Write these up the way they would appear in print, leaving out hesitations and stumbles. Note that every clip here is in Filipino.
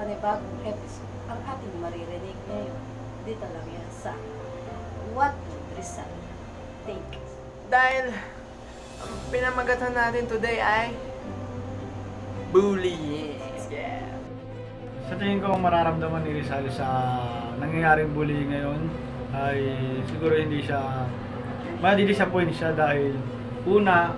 panibagong episode ang ating maririnig ngayon. Dito lang yan sa What Would Rizal Take? Dahil ang pinamagatan natin today ay bullying. Yeah. Sa tingin ko, ang mararamdaman ni Rizal sa nangyayaring bullying ngayon ay siguro hindi siya madidisappoint siya dahil una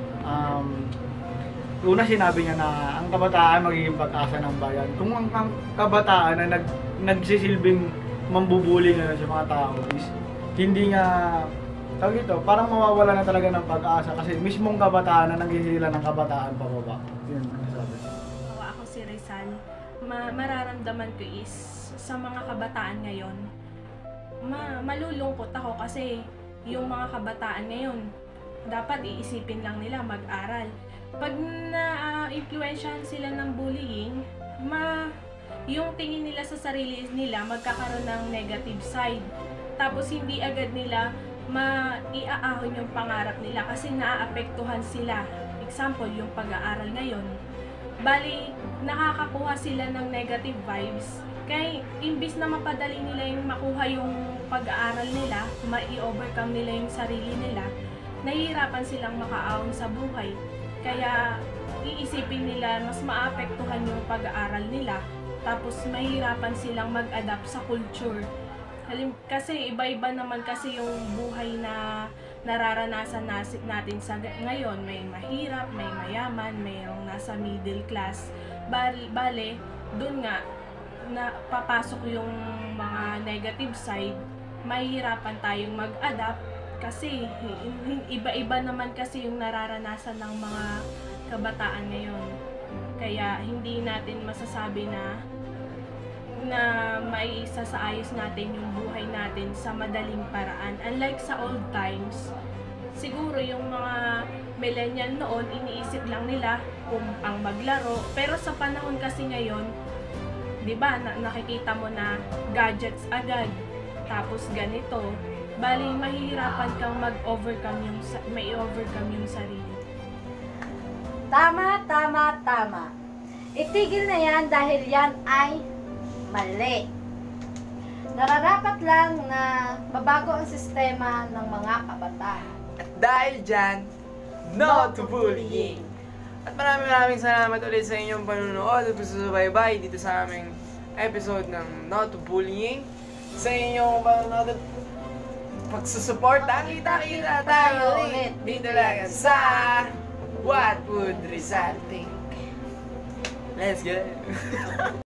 sinabi niya na ang kabataan magiging pag-asa ng bayan. Kung ang kabataan na nagsisilbing mambubuli ngayon sa mga tao is hindi nga tawag ito, parang mawawala na talaga ng pag-asa kasi mismong kabataan na naghihila ng kabataan pababa. Yun ang sabi. Ako si Rizal, mararamdaman ko is sa mga kabataan ngayon, malulungkot ako kasi yung mga kabataan ngayon, dapat iisipin lang nila mag-aral. Pag na-influensyahan sila ng bullying, yung tingin nila sa sarili nila magkakaroon ng negative side. Tapos hindi agad nila maiaahon yung pangarap nila kasi naaapektuhan sila. Example, yung pag-aaral ngayon. Bali, nakakakuha sila ng negative vibes. Kaya imbis na mapadali nila yung makuha yung pag-aaral nila, mai-overcome nila yung sarili nila, nahihirapan silang makaahon sa buhay. Kaya iisipin nila mas maapektuhan yung pag-aaral nila, tapos mahirapan silang mag-adapt sa culture. Kasi iba-iba naman kasi yung buhay na nararanasan natin sa ngayon. May mahirap, may mayaman, mayroong nasa middle class. Bale, dun nga na papasok yung mga negative side, mahihirapan tayong mag-adapt kasi iba-iba naman kasi yung nararanasan ng mga kabataan ngayon. Kaya hindi natin masasabi na maisasaayos natin yung buhay natin sa madaling paraan. Unlike sa old times, siguro yung mga millennial noon, iniisip lang nila kung ang maglaro. Pero sa panahon kasi ngayon, di ba, nakikita mo na gadgets agad, tapos ganito. Bali, mahihirapan kang mag-overcome yung sarili. Tama. Itigil na yan dahil yan ay mali. Nararapat lang na mabago ang sistema ng mga kabataan. At dahil dyan, no to bullying! At maraming salamat ulit sa inyong panunood at pagsusubaybay dito sa aming episode ng No to Bullying. Sa inyong panunood at pagsusuporta, kita-kita tayo ulit dito lang sa What Would Rizal Think? Let's go!